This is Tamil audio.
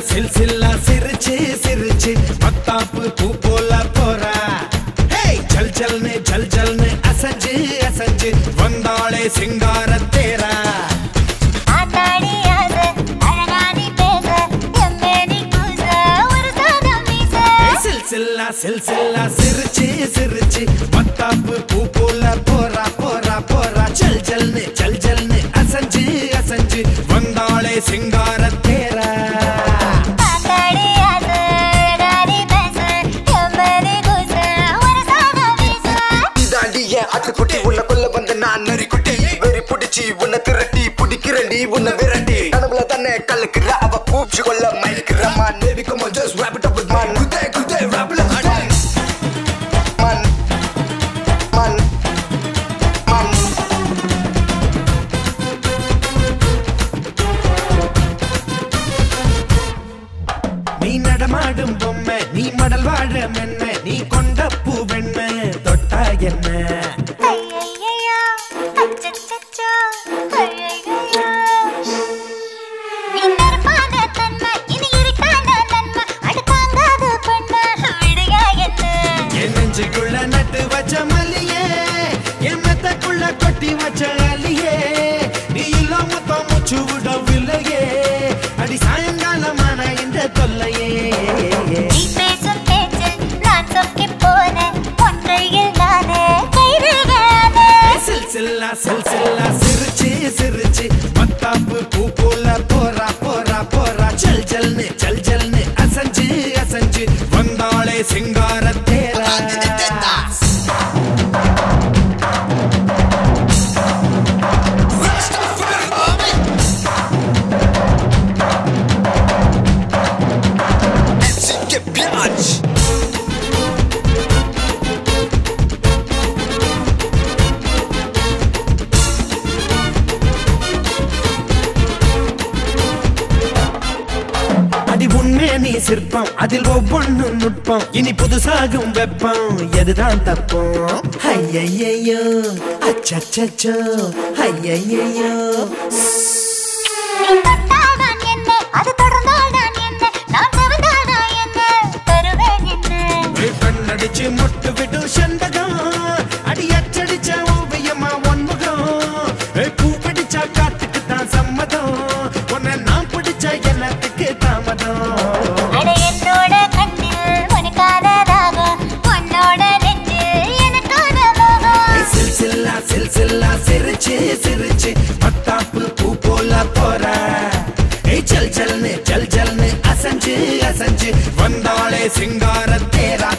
சில்சில்லா சிரிச்சு சிரிச்சு மத்தாப்பு பூ போல போறா. ஜல் ஜல்னு அசஞ்சு அசஞ்சு வந்தாளே சிங்கார தேரா. சில்சில்லா சிரிச்சு சிரிச்சு மத்தாப்பு பூ போல போறா போறா போறா. ஜல் ஜல்னு அசஞ்சு அசஞ்சு வந்தாளே சிங்கார தேரா. குட்டி உள்ள கொல்ல வந்த நான் நரி குட்டி வெறி புடிச்சி உன்னை திரட்டி புடிக்கிறண்டி உன்னை விரட்டி கனவுல தானே கலக்குற அவ பூச்சி கொள்ள மயக்குற man baby come on just wrap it up with man குதே wrap it up man நீ நடமாடும் பொம்மை நீ மடல் வாழ மென்ன நீ கொண்ட பூவெண்ண தொட்டா என்ன நெஞ்சுக்குள்ள நட்டு வச்ச மல்லியே என் மெத்தக்குள்ள கொட்டி வச்ச அலியே நீ இல்லாம மூச்சு விடவில்லையே அடி சாயங்காலமான இந்த தொல்லையே. சில்சில்லா சிரிச்சு சிரிச்சு மத்தாப்பு பூ போல போறா போறா போறா. ஜல் ஜல்னு அசஞ்சு அசஞ்சு வந்தாளே சிங்கார தேரா. அடி உண்மை நீ சிற்பம் அதில் ஒவ்வொன்னும் நுட்பம் இனி புதுசாகும் வெப்பம் எதுதான் தப்போம். ஐயையோ அச்சச்சோ ஐயையோ கண்ணடிச்சு முட்டு விடும் செண்டகம் அடி அச்சடிச்ச ஓவியமா ஒன்முகம் பூ பிடிச்சா காத்துக்கு தான் சம்மதம் உன்னை நான் பிடிச்ச எல்லாத்துக்கு தாமதம். சில்சில்லா சிரிச்சு சிரிச்சு மத்தாப்பு பூ போல போறா. ஜல் ஜல்னு அசஞ்சு அசஞ்சு வந்தாளே சிங்கார தேரா.